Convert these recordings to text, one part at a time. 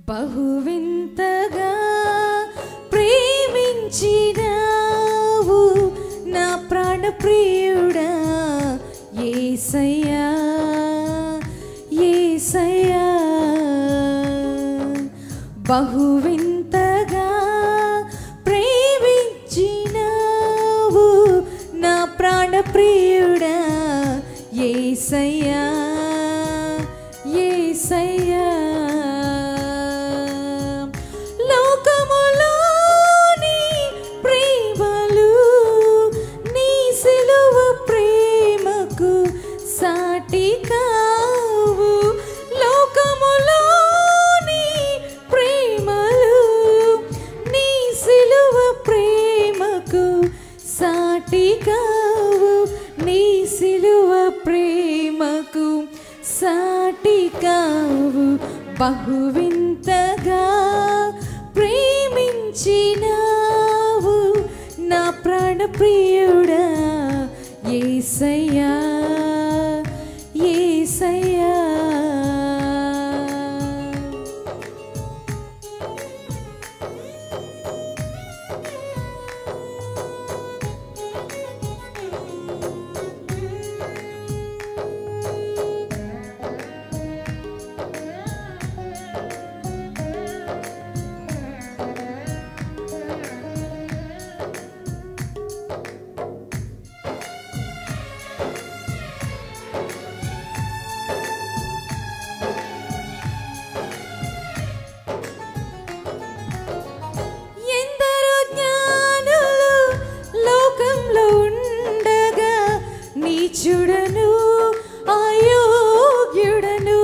బహువింతగా ప్రేమించినావు నా ప్రాణ ప్రియుడా యేసయ్యా యేసయ్యా బహువింతగా ప్రేమించినావు నా ప్రాణ ప్రియుడా యేసయ్యా యేసయ్యా లోకములోని ప్రేమలు నీ సిలువ ప్రేమకు సాటి కావు లోకములోని ప్రేమలు నీ సిలువ ప్రేమకు సాటి కావు నీ సిలువ ప్రేమకు సాటి కావు బహువింతగా ప్రేమించినావు నా ప్రాణ ప్రియుడా యేసయ్యా యేసయ్యా నీచుడను అయోగ్యుడను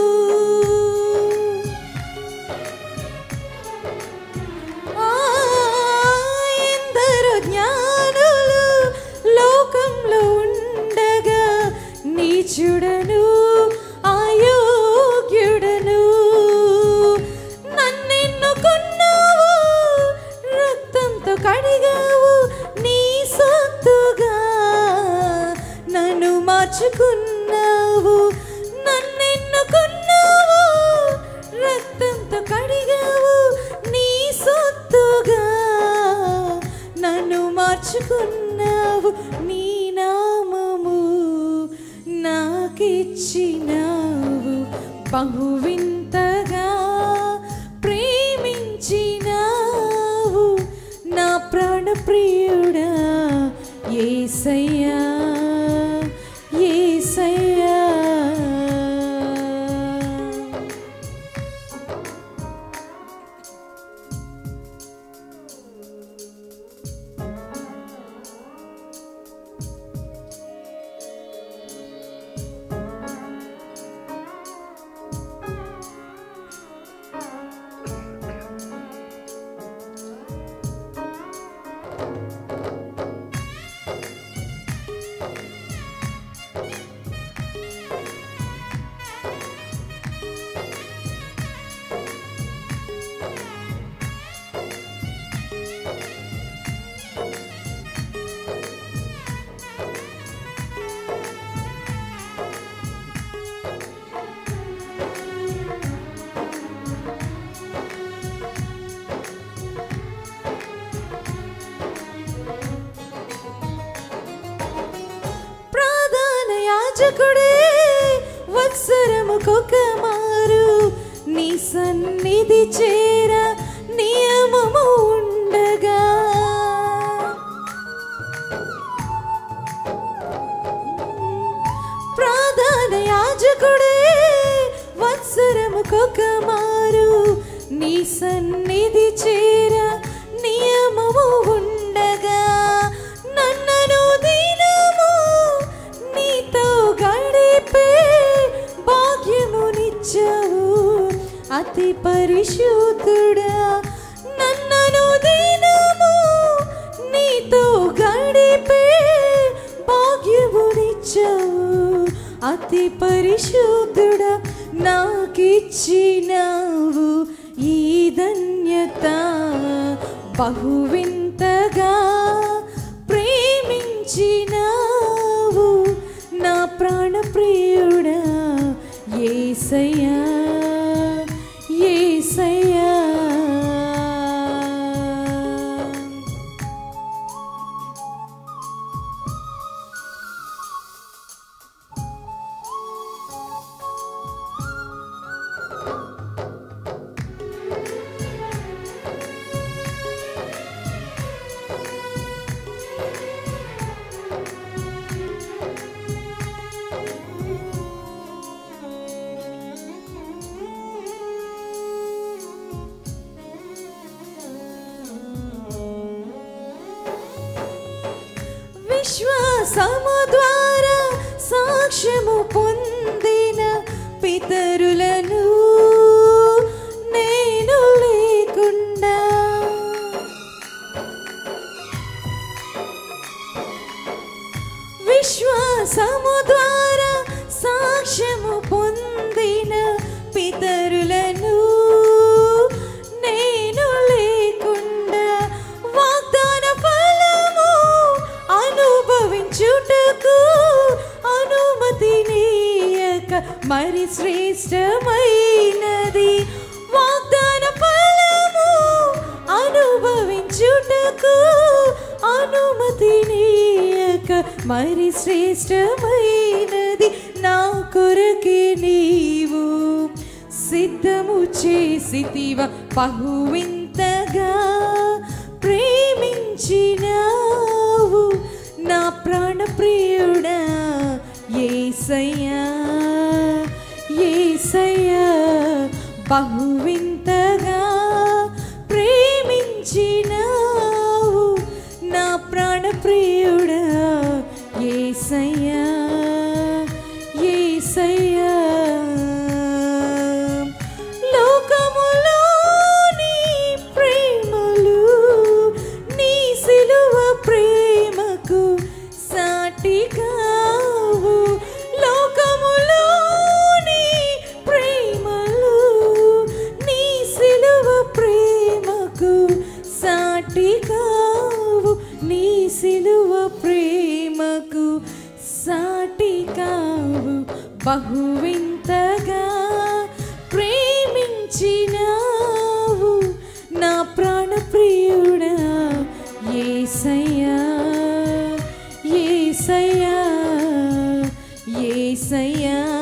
ఎందరో జ్ఞానులు లోకంలో ఉండగా నీచుడను అయోగ్యుడను నన్నెన్నుకున్నావు రక్తంతో కడిగావు నీ సొత్తుగా నన్ను మార్చుకున్నావు నన్నెన్నుకున్నావు రక్తంతో కడిగావు నీ సొత్తుగా నన్ను మార్చుకున్నావు నీ నామము నాకిచ్చినావు బహువింతగా ప్రేమించినావు నా ప్రాణ ప్రియుడా యేసయ్యా యేసయ్యా యాజకుడే వత్సరముకొక మారు నీ సన్నిధి చేర నియమము ఉండగా ప్రధాన యాజకుడే వత్సరముకొక మారు నీ సన్నిధి చేర నియమము ఉండగా నన్నను దినము నీతో గడిపే భాగ్యమునిచ్చావు అతి పరిశుద్ధుడా నన్నను దినము నీతో గడిపే భాగ్యమునిచ్చావు అతి పరిశుద్ధుడా నాకిచ్చినావు ఈ ధన్యత బహువింతగా ప్రేమించినావు నా ప్రాణ ప్రియుడా యేసయ్యా యేసయ్యా విశ్వాసము ద్వారా సాక్ష్యము పొందిన పితరులను నేను లేకుండా విశ్వాసము ద్వారా సాక్ష్యము పొందిన పితరులను నేను లేకుండా వాగ్దాన ఫలము అనుభవించుటకు అనుమతి నీయక మరి శ్రేష్టమైనది వాగ్దాన ఫలము అనుభవించుటకు అనుమతి నీయక మరి శ్రేష్టమైనది నా కొరకే నీవు సిద్ధము చేసితివ బహువింతగా ప్రేమించినావు నా ప్రాణ ప్రియుడా యేసయ్యా యేసయ్యా బహువింతగా ప్రేమించినావు నా ప్రాణ ప్రియుడా యేసయ్యా యేసయ్యా లోకములోని ప్రేమలు నీ సిలువ ప్రేమకు సాటి కావు లోకములోని ప్రేమలు నీ సిలువ ప్రేమకు సాటి కావు నీ సిలువ ప్రేమకు సాటి కావు బహువింతగా ప్రేమించినావు నా ప్రాణ ప్రియుడా యేసయ్యా యేసయ్యా యేసయ్యా